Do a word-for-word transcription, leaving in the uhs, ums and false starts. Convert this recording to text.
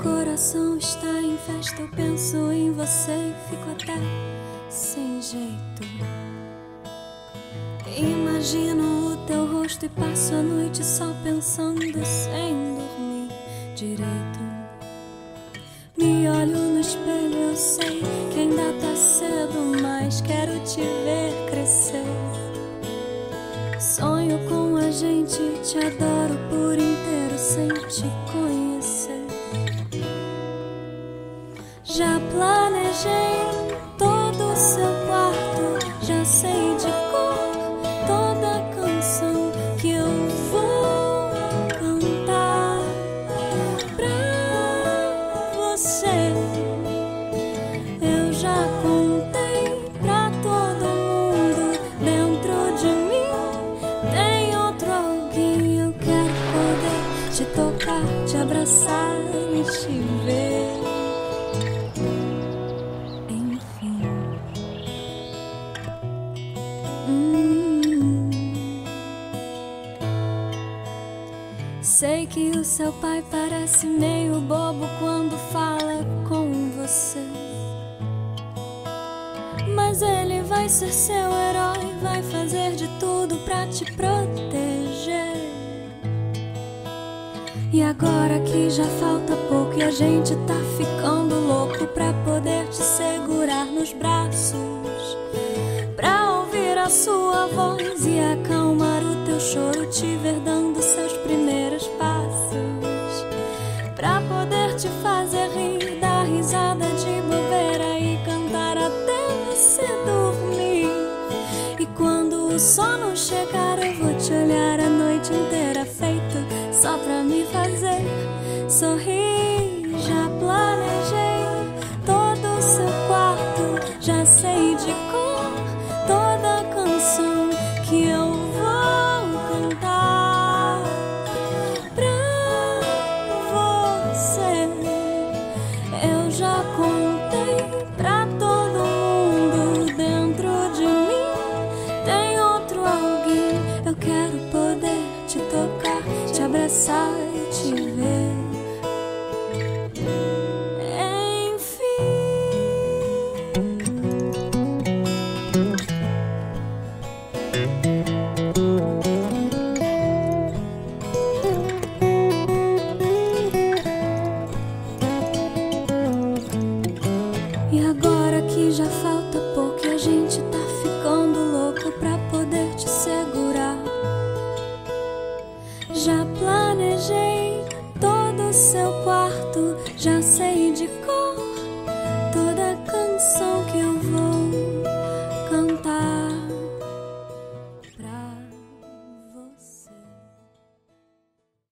coração está em festa, eu penso em você e fico até sem jeito. Imagino o teu rosto e passo a noite só pensando sem dormir direito. Me olho no espelho, eu sei que ainda tá cedo, mas quero te ver crescer. Sonho com a gente, te adoro por inteiro sem te conhecer. Já planejei todo o seu quarto, já sei de cor toda a canção que eu vou cantar pra você. Eu já contei pra todo mundo, dentro de mim tem outro alguém. Eu quero poder te tocar, te abraçar e te ver. Sei que o seu pai parece meio bobo quando fala com você, mas ele vai ser seu herói, vai fazer de tudo pra te proteger. E agora que já falta pouco e a gente tá ficando louco pra poder te segurar nos braços, pra ouvir a sua voz e acalmar o teu choro, te ver dando seus primeiros passos, pra poder te fazer rir, dar risada de bobeira e cantar até você dormir. E quando o sono chegar eu vou te olhar a noite inteira, feito só pra me fazer sorrir. Já planejei todo o seu quarto, já sei de cor toda a canção que eu vou cantar pra você. Eu já contei pra todo mundo, dentro de mim tem outro alguém. Eu quero poder te tocar, te abraçar e te ver. E agora que já falta pouco e a gente tá ficando louco pra poder te segurar, já planejei todo o seu quarto, já sei